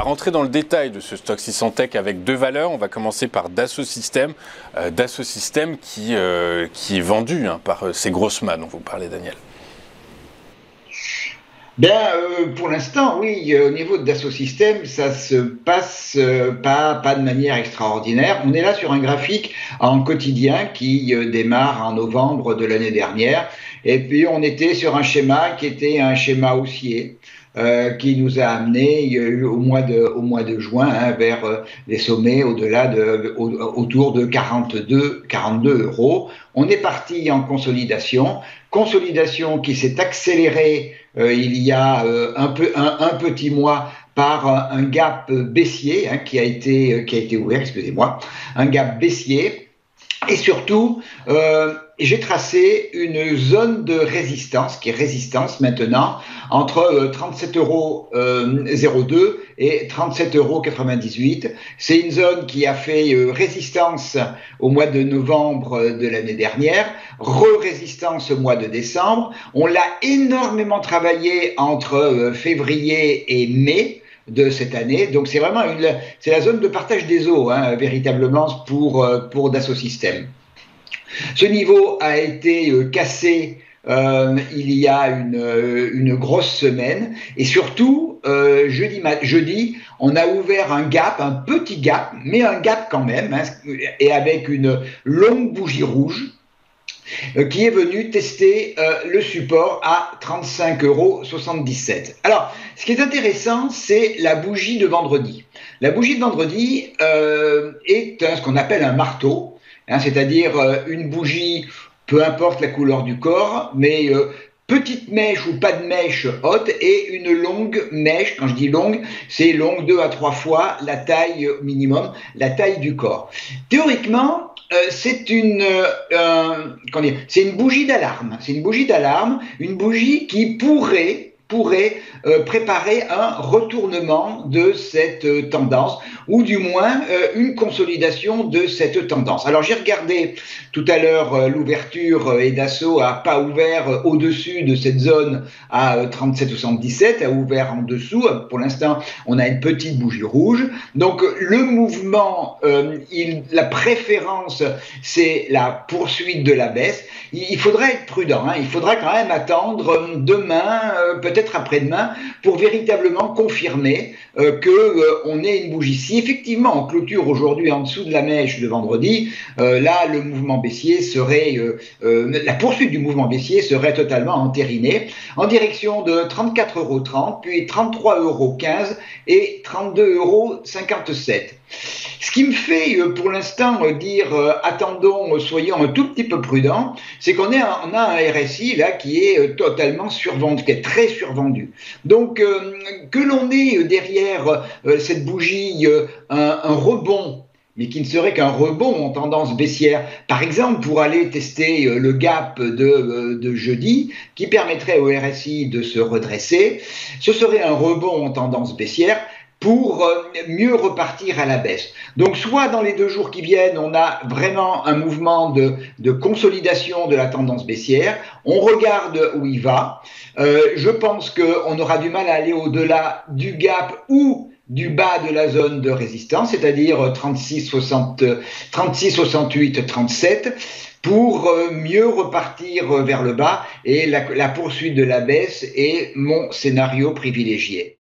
rentrer dans le détail de ce stock 600 Tech avec deux valeurs. On va commencer par Dassault Systèmes. Dassault Systèmes qui est vendu par ces grosses mâts dont vous parlez, Daniel. Pour l'instant, oui, au niveau de Dassault Systèmes, ça se passe pas de manière extraordinaire. On est là sur un graphique en quotidien qui démarre en novembre de l'année dernière. Et puis, on était sur un schéma qui était un schéma haussier. Qui nous a amené au mois de juin vers les sommets autour de 42 euros. On est parti en consolidation qui s'est accélérée il y a un petit mois par un gap baissier qui a été ouvert, excusez-moi, un gap baissier. Et surtout, j'ai tracé une zone de résistance, qui est résistance maintenant, entre 37,02 € et 37,98 €. C'est une zone qui a fait résistance au mois de novembre de l'année dernière, re-résistance au mois de décembre. On l'a énormément travaillé entre février et mai de cette année. Donc c'est vraiment c'est la zone de partage des eaux, véritablement, pour Dassault Systèmes. Ce niveau a été cassé il y a une grosse semaine, et surtout jeudi on a ouvert un petit gap, mais un gap quand même, et avec une longue bougie rouge qui est venu tester le support à 35,77 €. Alors, ce qui est intéressant, c'est la bougie de vendredi. La bougie de vendredi est ce qu'on appelle un marteau, c'est-à-dire une bougie, peu importe la couleur du corps, mais petite mèche ou pas de mèche haute, et une longue mèche. Quand je dis longue, c'est longue 2 à 3 fois la taille minimum, la taille du corps. Théoriquement, c'est une bougie d'alarme. C'est une bougie d'alarme, une bougie qui pourrait préparer un retournement de cette tendance, ou du moins une consolidation de cette tendance. Alors j'ai regardé tout à l'heure l'ouverture, et Dassault n'a pas ouvert au-dessus de cette zone à 37,77, a ouvert en dessous. Pour l'instant, on a une petite bougie rouge. Donc le mouvement, la préférence, c'est la poursuite de la baisse. Il faudra être prudent, il faudra quand même attendre demain, peut-être après-demain, pour véritablement confirmer qu'on ait une bougie. Si effectivement on clôture aujourd'hui en dessous de la mèche de vendredi, là le mouvement baissier serait, la poursuite du mouvement baissier serait totalement entérinée, en direction de 34,30 €, puis 33,15 € et 32,57 €. Ce qui me fait pour l'instant dire attendons, soyons un tout petit peu prudents, c'est qu'on a un RSI là qui est totalement survendu, qui est très survendu. Donc que l'on ait derrière cette bougie un rebond, mais qui ne serait qu'un rebond en tendance baissière, par exemple pour aller tester le gap de jeudi, qui permettrait au RSI de se redresser, ce serait un rebond en tendance baissière pour mieux repartir à la baisse. Donc soit dans les 2 jours qui viennent, on a vraiment un mouvement de consolidation de la tendance baissière, on regarde où il va. Je pense qu'on aura du mal à aller au-delà du gap ou du bas de la zone de résistance, c'est-à-dire 36, 68, 37, pour mieux repartir vers le bas, et la poursuite de la baisse est mon scénario privilégié.